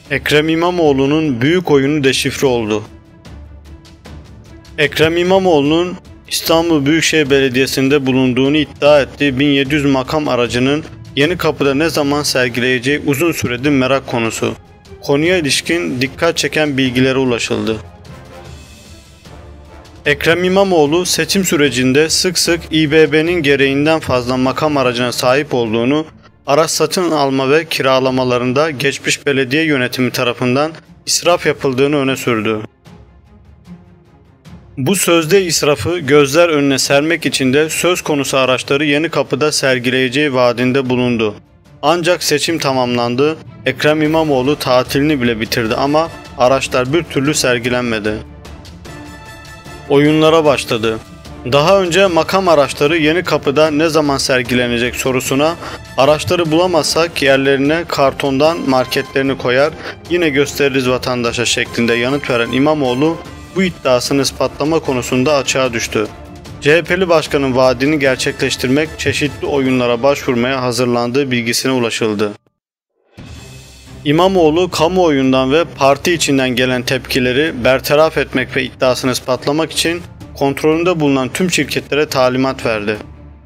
Ekrem İmamoğlu'nun büyük oyunu deşifre oldu. Ekrem İmamoğlu'nun İstanbul Büyükşehir Belediyesi'nde bulunduğunu iddia ettiği 1700 makam aracının Yenikapı'da ne zaman sergileyeceği uzun süredir merak konusu. Konuya ilişkin dikkat çeken bilgilere ulaşıldı. Ekrem İmamoğlu seçim sürecinde sık sık İBB'nin gereğinden fazla makam aracına sahip olduğunu, araç satın alma ve kiralamalarında geçmiş belediye yönetimi tarafından israf yapıldığını öne sürdü. Bu sözde israfı gözler önüne sermek için de söz konusu araçları Yenikapı'da sergileyeceği vaadinde bulundu. Ancak seçim tamamlandı, Ekrem İmamoğlu tatilini bile bitirdi ama araçlar bir türlü sergilenmedi. Oyunlara başladı. Daha önce makam araçları Yenikapı'da ne zaman sergilenecek sorusuna araçları bulamazsak yerlerine kartondan marketlerini koyar, yine gösteririz vatandaşa şeklinde yanıt veren İmamoğlu bu iddiasını ispatlama konusunda açığa düştü. CHP'li başkanın vaadini gerçekleştirmek çeşitli oyunlara başvurmaya hazırlandığı bilgisine ulaşıldı. İmamoğlu kamuoyundan ve parti içinden gelen tepkileri bertaraf etmek ve iddiasını ispatlamak için kontrolünde bulunan tüm şirketlere talimat verdi.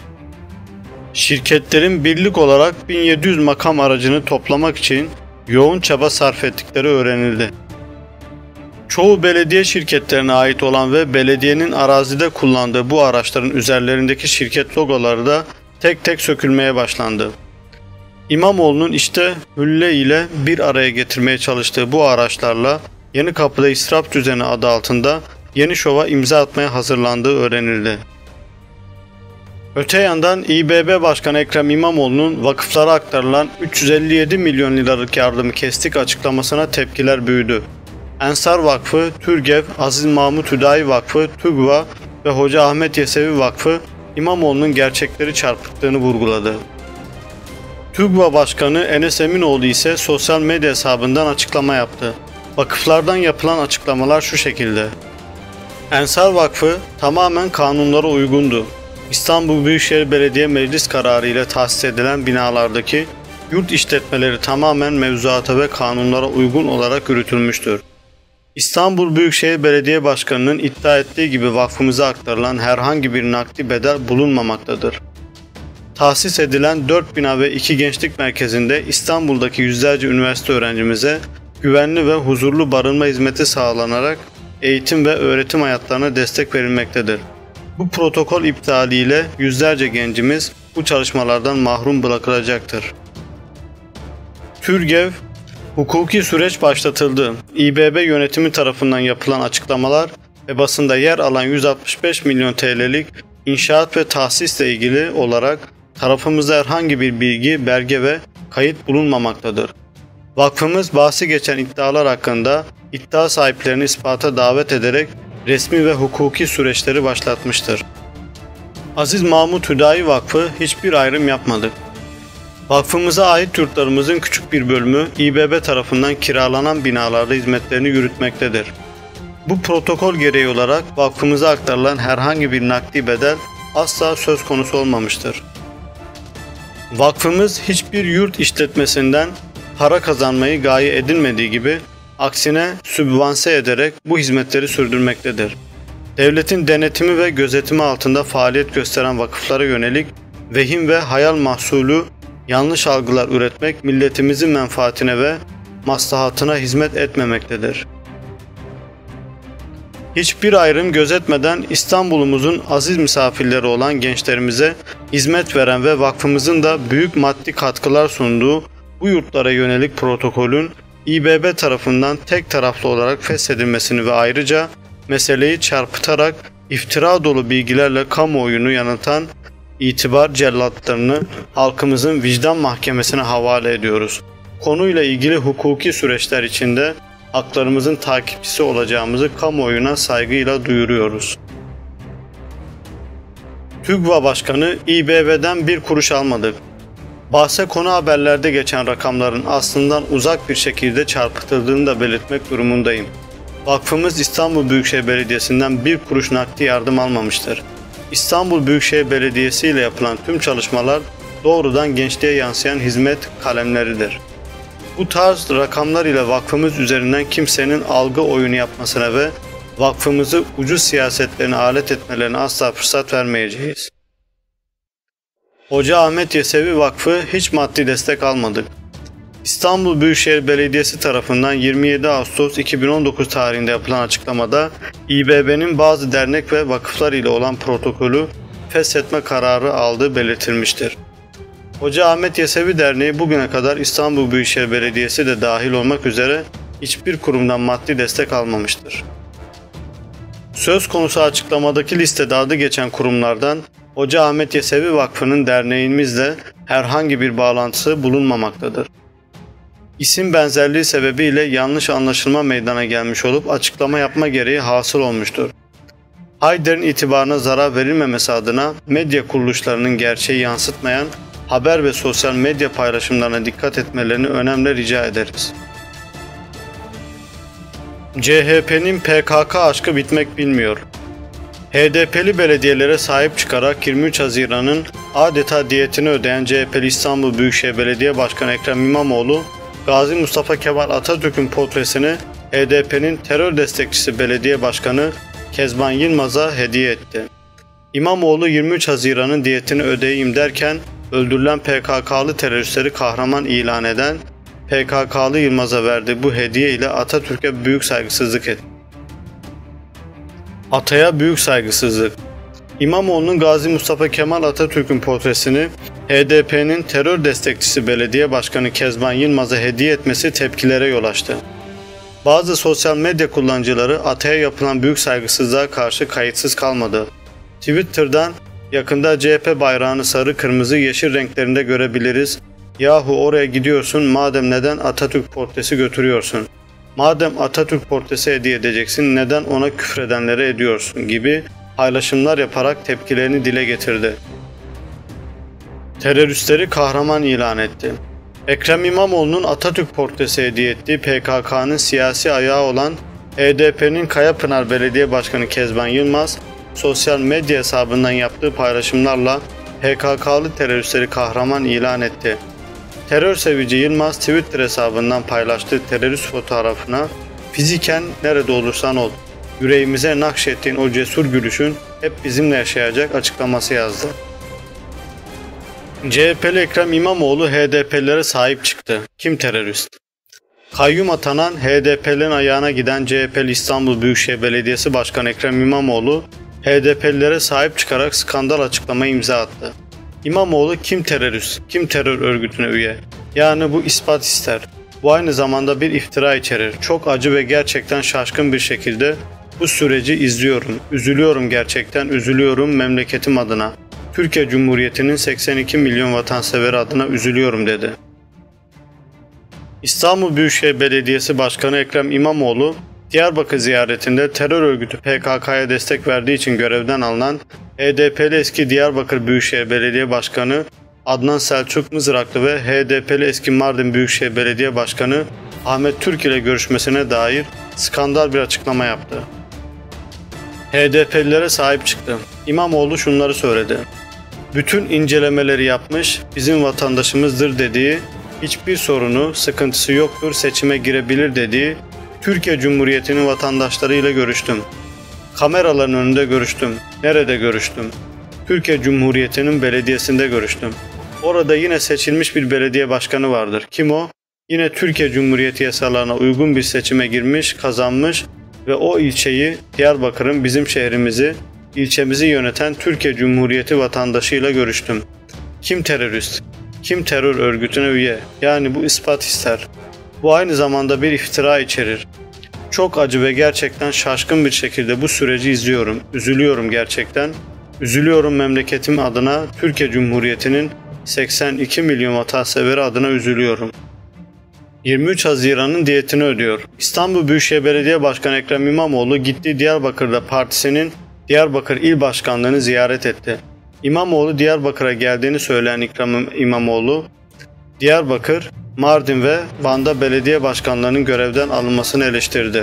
Şirketlerin birlik olarak 1700 makam aracını toplamak için yoğun çaba sarf ettikleri öğrenildi. Çoğu belediye şirketlerine ait olan ve belediyenin arazide kullandığı bu araçların üzerlerindeki şirket logoları da tek tek sökülmeye başlandı. İmamoğlu'nun işte hülle ile bir araya getirmeye çalıştığı bu araçlarla Yenikapı'da israf düzeni adı altında yeni şova imza atmaya hazırlandığı öğrenildi. Öte yandan İBB Başkanı Ekrem İmamoğlu'nun vakıflara aktarılan 357 milyon liralık yardımı kestik açıklamasına tepkiler büyüdü. Ensar Vakfı, TÜRGEV, Aziz Mahmut Hüdayi Vakfı, TÜGVA ve Hoca Ahmet Yesevi Vakfı İmamoğlu'nun gerçekleri çarpıttığını vurguladı. TÜGVA Başkanı Enes Eminoğlu ise sosyal medya hesabından açıklama yaptı. Vakıflardan yapılan açıklamalar şu şekilde. Ensar Vakfı tamamen kanunlara uygundu. İstanbul Büyükşehir Belediye Meclis kararı ile tahsis edilen binalardaki yurt işletmeleri tamamen mevzuata ve kanunlara uygun olarak yürütülmüştür. İstanbul Büyükşehir Belediye Başkanı'nın iddia ettiği gibi vakfımıza aktarılan herhangi bir nakdi bedel bulunmamaktadır. Tahsis edilen 4 bina ve 2 gençlik merkezinde İstanbul'daki yüzlerce üniversite öğrencimize güvenli ve huzurlu barınma hizmeti sağlanarak eğitim ve öğretim hayatlarına destek verilmektedir. Bu protokol iptaliyle yüzlerce gencimiz bu çalışmalardan mahrum bırakılacaktır. TÜRGEV, hukuki süreç başlatıldı. İBB yönetimi tarafından yapılan açıklamalar ve basında yer alan 165 milyon TL'lik inşaat ve tahsisle ilgili olarak tarafımızda herhangi bir bilgi, belge ve kayıt bulunmamaktadır. Vakfımız bahsi geçen iddialar hakkında iddia sahiplerini ispata davet ederek resmi ve hukuki süreçleri başlatmıştır. Aziz Mahmut Hüdayi Vakfı hiçbir ayrım yapmadı. Vakfımıza ait yurtlarımızın küçük bir bölümü İBB tarafından kiralanan binalarda hizmetlerini yürütmektedir. Bu protokol gereği olarak vakfımıza aktarılan herhangi bir nakdi bedel asla söz konusu olmamıştır. Vakfımız hiçbir yurt işletmesinden para kazanmayı gaye edinmediği gibi aksine sübvanse ederek bu hizmetleri sürdürmektedir. Devletin denetimi ve gözetimi altında faaliyet gösteren vakıflara yönelik vehim ve hayal mahsulü yanlış algılar üretmek milletimizin menfaatine ve maslahatına hizmet etmemektedir. Hiçbir ayrım gözetmeden İstanbul'umuzun aziz misafirleri olan gençlerimize hizmet veren ve vakfımızın da büyük maddi katkılar sunduğu bu yurtlara yönelik protokolün İBB tarafından tek taraflı olarak feshedilmesini ve ayrıca meseleyi çarpıtarak iftira dolu bilgilerle kamuoyunu yanıltan itibar cellatlarını halkımızın vicdan mahkemesine havale ediyoruz. Konuyla ilgili hukuki süreçler içinde haklarımızın takipçisi olacağımızı kamuoyuna saygıyla duyuruyoruz. TÜGVA Başkanı İBB'den bir kuruş almadık. Bahse konu haberlerde geçen rakamların aslından uzak bir şekilde çarpıtıldığını da belirtmek durumundayım. Vakfımız İstanbul Büyükşehir Belediyesi'nden bir kuruş nakdi yardım almamıştır. İstanbul Büyükşehir Belediyesi ile yapılan tüm çalışmalar doğrudan gençliğe yansıyan hizmet kalemleridir. Bu tarz rakamlar ile vakfımız üzerinden kimsenin algı oyunu yapmasına ve vakfımızı ucuz siyasetlerine alet etmelerine asla fırsat vermeyeceğiz. Hoca Ahmet Yesevi Vakfı hiç maddi destek almadık. İstanbul Büyükşehir Belediyesi tarafından 27 Ağustos 2019 tarihinde yapılan açıklamada İBB'nin bazı dernek ve vakıflar ile olan protokolü feshetme kararı aldığı belirtilmiştir. Hoca Ahmet Yesevi Derneği bugüne kadar İstanbul Büyükşehir Belediyesi de dahil olmak üzere hiçbir kurumdan maddi destek almamıştır. Söz konusu açıklamadaki listede adı geçen kurumlardan Hoca Ahmet Yesevi Vakfı'nın derneğimizle herhangi bir bağlantısı bulunmamaktadır. İsim benzerliği sebebiyle yanlış anlaşılma meydana gelmiş olup açıklama yapma gereği hasıl olmuştur. Hayder'in itibarına zarar verilmemesi adına medya kuruluşlarının gerçeği yansıtmayan haber ve sosyal medya paylaşımlarına dikkat etmelerini önemli rica ederiz. CHP'nin PKK aşkı bitmek bilmiyor. HDP'li belediyelere sahip çıkarak 23 Haziran'ın adeta diyetini ödeyen CHP'li İstanbul Büyükşehir Belediye Başkanı Ekrem İmamoğlu, Gazi Mustafa Kemal Atatürk'ün portresini HDP'nin terör destekçisi belediye başkanı Kezban Yılmaz'a hediye etti. İmamoğlu 23 Haziran'ın diyetini ödeyeyim derken öldürülen PKK'lı teröristleri kahraman ilan eden PKK'lı Yılmaz'a verdiği bu hediye ile Atatürk'e büyük saygısızlık etti. Ataya büyük saygısızlık. İmamoğlu'nun Gazi Mustafa Kemal Atatürk'ün portresini HDP'nin terör destekçisi belediye başkanı Kezban Yılmaz'a hediye etmesi tepkilere yol açtı. Bazı sosyal medya kullanıcıları Atay'a yapılan büyük saygısızlığa karşı kayıtsız kalmadı. Twitter'dan yakında CHP bayrağını sarı, kırmızı, yeşil renklerinde görebiliriz. Yahu oraya gidiyorsun, madem neden Atatürk portresi götürüyorsun? Madem Atatürk portresi hediye edeceksin, neden ona küfredenlere ediyorsun gibi paylaşımlar yaparak tepkilerini dile getirdi. Teröristleri kahraman ilan etti. Ekrem İmamoğlu'nun Atatürk portresi hediye ettiği PKK'nın siyasi ayağı olan HDP'nin Kayapınar Belediye Başkanı Kezban Yılmaz, sosyal medya hesabından yaptığı paylaşımlarla PKK'lı teröristleri kahraman ilan etti. Terör sevici Yılmaz Twitter hesabından paylaştığı terörist fotoğrafına "Fiziken nerede olursan ol, yüreğimize nakşettiğin o cesur gülüşün hep bizimle yaşayacak" açıklaması yazdı. CHP'li Ekrem İmamoğlu HDP'lilere sahip çıktı. Kim terörist? Kayyum atanan HDP'lerin ayağına giden CHP'li İstanbul Büyükşehir Belediyesi Başkanı Ekrem İmamoğlu HDP'lilere sahip çıkarak skandal açıklamayı imza attı. İmamoğlu kim terörist, kim terör örgütüne üye? Yani bu ispat ister. Bu aynı zamanda bir iftira içerir. Çok acı ve gerçekten şaşkın bir şekilde bu süreci izliyorum. Üzülüyorum, gerçekten üzülüyorum memleketim adına. Türkiye Cumhuriyeti'nin 82 milyon vatanseveri adına üzülüyorum dedi. İstanbul Büyükşehir Belediyesi Başkanı Ekrem İmamoğlu, Diyarbakır ziyaretinde terör örgütü PKK'ya destek verdiği için görevden alınan HDP'li eski Diyarbakır Büyükşehir Belediye Başkanı Adnan Selçuk Mızraklı ve HDP'li eski Mardin Büyükşehir Belediye Başkanı Ahmet Türk ile görüşmesine dair skandal bir açıklama yaptı. HDP'lilere sahip çıktı. İmamoğlu şunları söyledi. Bütün incelemeleri yapmış, bizim vatandaşımızdır dediği, hiçbir sorunu, sıkıntısı yoktur, seçime girebilir dediği Türkiye Cumhuriyeti'nin vatandaşlarıyla görüştüm. Kameraların önünde görüştüm. Nerede görüştüm? Türkiye Cumhuriyeti'nin belediyesinde görüştüm. Orada yine seçilmiş bir belediye başkanı vardır. Kim o? Yine Türkiye Cumhuriyeti yasalarına uygun bir seçime girmiş, kazanmış ve o ilçeyi, Diyarbakır'ın bizim şehrimizi, ilçemizi yöneten Türkiye Cumhuriyeti vatandaşıyla görüştüm. Kim terörist? Kim terör örgütüne üye? Yani bu ispat ister. Bu aynı zamanda bir iftira içerir. Çok acı ve gerçekten şaşkın bir şekilde bu süreci izliyorum. Üzülüyorum gerçekten. Üzülüyorum memleketim adına, Türkiye Cumhuriyeti'nin 82 milyon vatanseveri adına üzülüyorum. 23 Haziran'ın diyetini ödüyor. İstanbul Büyükşehir Belediye Başkanı Ekrem İmamoğlu gittiği Diyarbakır'da partisinin Diyarbakır İl Başkanlığı'nı ziyaret etti. İmamoğlu Diyarbakır'a geldiğini söyleyen Ekrem İmamoğlu, Diyarbakır, Mardin ve Van'da belediye başkanlarının görevden alınmasını eleştirdi.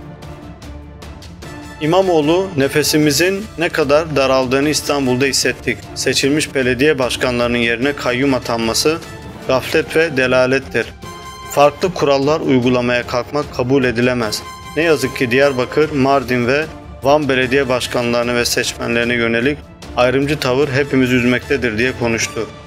İmamoğlu, nefesimizin ne kadar daraldığını İstanbul'da hissettik. Seçilmiş belediye başkanlarının yerine kayyum atanması gaflet ve delalettir. farklı kurallar uygulamaya kalkmak kabul edilemez. Ne yazık ki Diyarbakır, Mardin ve Van belediye başkanlarına ve seçmenlerine yönelik ayrımcı tavır hepimizi üzmektedir diye konuştu.